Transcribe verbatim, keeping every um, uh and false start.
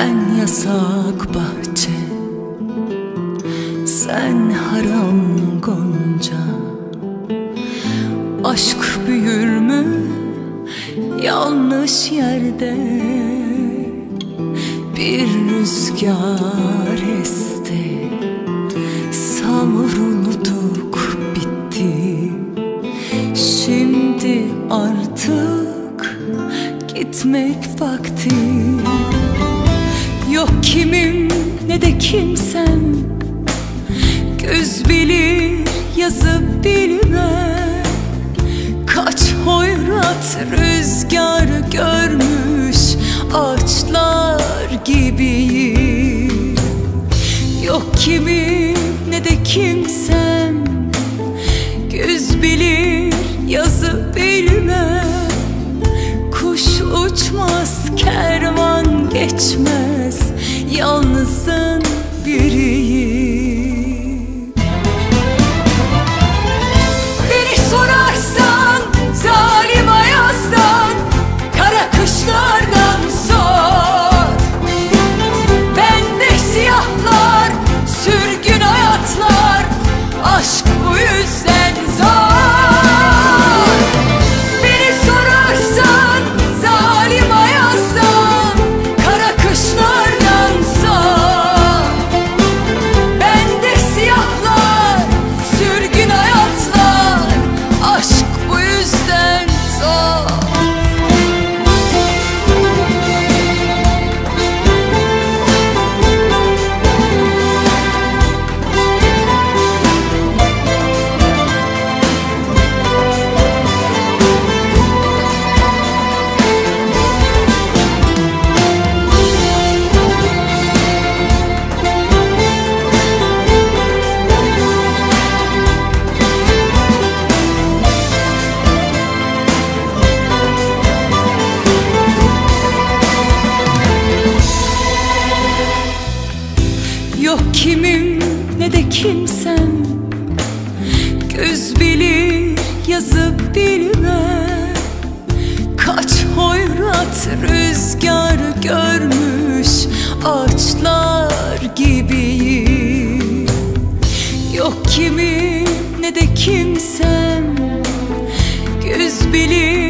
Ben yasak bahçe, sen haram gonca. Aşk büyür mü yanlış yerde? Bir rüzgar esti, savrulduk bitti. Şimdi artık gitmek vakti. Yok kimim ne de kimsem, göz bilir yazı bilmem. Kaç hoyrat rüzgar görmüş ağaçlar gibiyim. Yok kimim ne de kimsem, göz bilir yazı bilmem. Kuş uçmaz, kervan geçmez, yalnızın biriyim. Beni sorarsan zalim ayazdan, kara kışlardan sor. Bende siyahlar, sürgün hayatlar, aşk bu yüzden zor. Yok kimim ne de kimsem, göz bilir yazı bilmem. Kaç hoyrat rüzgar görmüş ağaçlar gibiyim. Yok kimim ne de kimsem, göz bilir